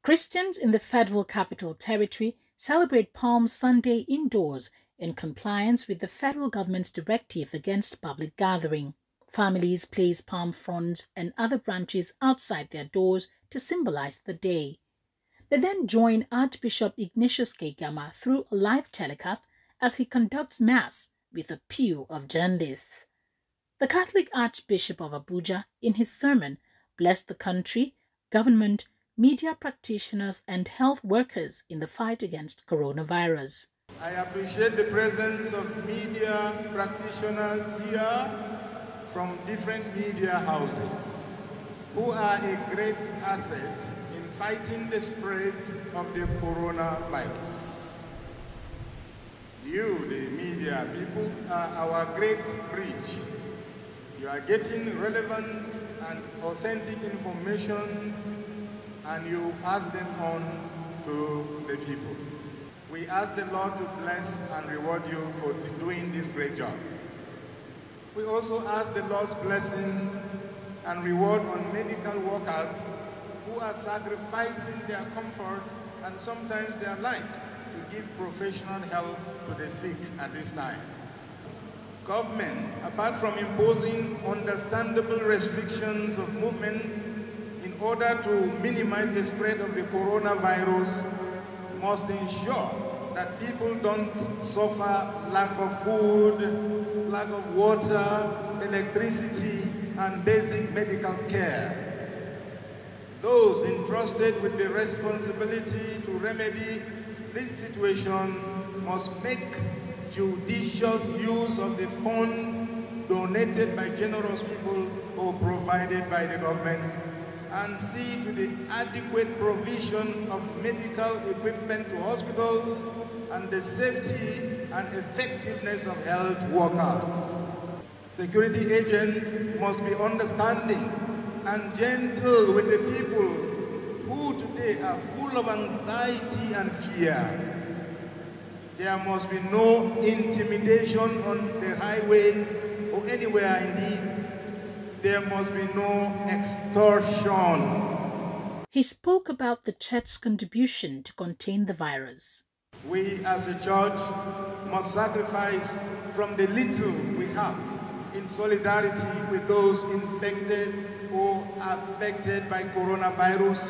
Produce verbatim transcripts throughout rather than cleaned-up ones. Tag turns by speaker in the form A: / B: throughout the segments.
A: Christians in the Federal Capital Territory celebrate Palm Sunday indoors in compliance with the federal government's directive against public gathering. Families place palm fronds and other branches outside their doors to symbolize the day. They then join Archbishop Ignatius Kaigama through a live telecast as he conducts Mass with a pew of journalists. The Catholic Archbishop of Abuja, in his sermon, blessed the country, government, media practitioners and health workers in the fight against coronavirus.
B: I appreciate the presence of media practitioners here from different media houses who are a great asset in fighting the spread of the coronavirus. You, the media people, are our great bridge. You are getting relevant and authentic information and you pass them on to the people. We ask the Lord to bless and reward you for doing this great job. We also ask the Lord's blessings and reward on medical workers who are sacrificing their comfort and sometimes their lives to give professional help to the sick at this time. Government, apart from imposing understandable restrictions of movement in order to minimize the spread of the coronavirus, must ensure that people don't suffer lack of food, lack of water, electricity, and basic medical care. Those entrusted with the responsibility to remedy this situation must make judicious use of the funds donated by generous people or provided by the government, and see to the adequate provision of medical equipment to hospitals and the safety and effectiveness of health workers. Security agents must be understanding and gentle with the people who today are full of anxiety and fear. There must be no intimidation on the highways or anywhere indeed. There must be no extortion.
A: He spoke about the church's contribution to contain the virus.
B: We as a church must sacrifice from the little we have in solidarity with those infected or affected by coronavirus,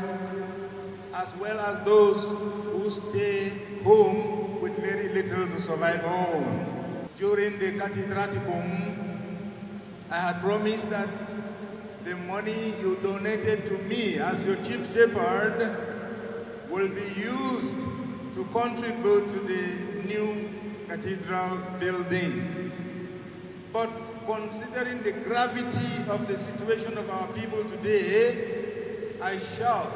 B: as well as those who stay home with very little to survive on. During the cathedraticum, I had promised that the money you donated to me as your chief shepherd will be used to contribute to the new cathedral building. But considering the gravity of the situation of our people today, I shall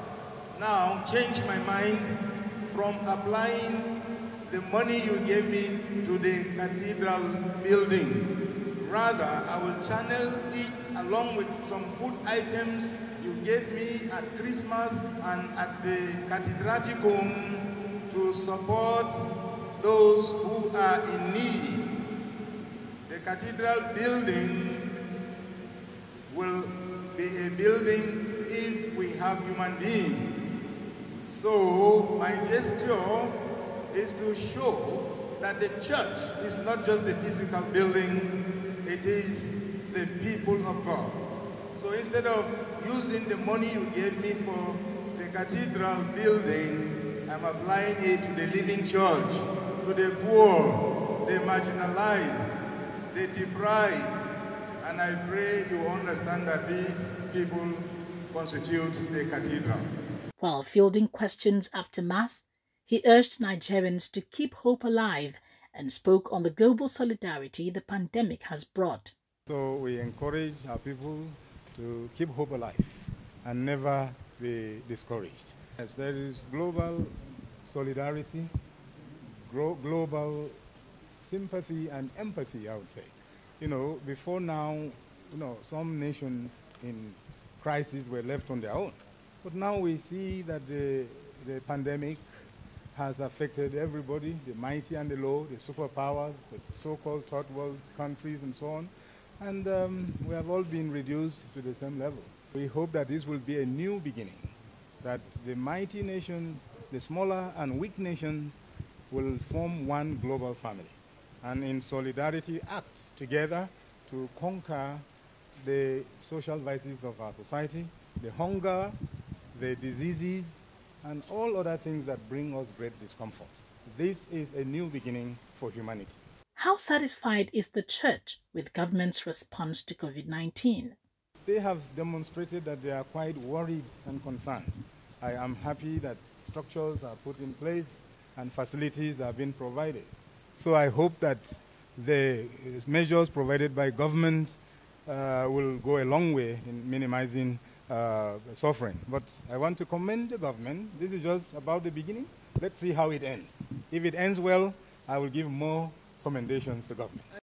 B: now change my mind from applying the money you gave me to the cathedral building. Rather, I will channel it along with some food items you gave me at Christmas and at the cathedraticum to support those who are in need. The cathedral building will be a building if we have human beings. So my gesture is to show that the church is not just the physical building, it is the people of God. So instead of using the money you gave me for the cathedral building, I'm applying it to the living church, to the poor, the marginalized, the deprived. And I pray you understand that these people constitute the cathedral.
A: While fielding questions after Mass, he urged Nigerians to keep hope alive and spoke on the global solidarity the pandemic has brought.
C: So we encourage our people to keep hope alive and never be discouraged. Yes, there is global solidarity, global sympathy and empathy, I would say. You know, before now, you know, some nations in crisis were left on their own. But now we see that the, the pandemic has affected everybody, the mighty and the low, the superpowers, the so-called third world countries and so on. And um, we have all been reduced to the same level. We hope that this will be a new beginning that the mighty nations, the smaller and weak nations, will form one global family, and in solidarity act together to conquer the social vices of our society, the hunger, the diseases, and all other things that bring us great discomfort. This is a new beginning for humanity.
A: How satisfied is the Church with government's response to COVID nineteen?
C: They have demonstrated that they are quite worried and concerned. I am happy that structures are put in place and facilities are being provided. So I hope that the measures provided by government uh, will go a long way in minimizing uh, suffering. But I want to commend the government. This is just about the beginning. Let's see how it ends. If it ends well, I will give more commendations to government.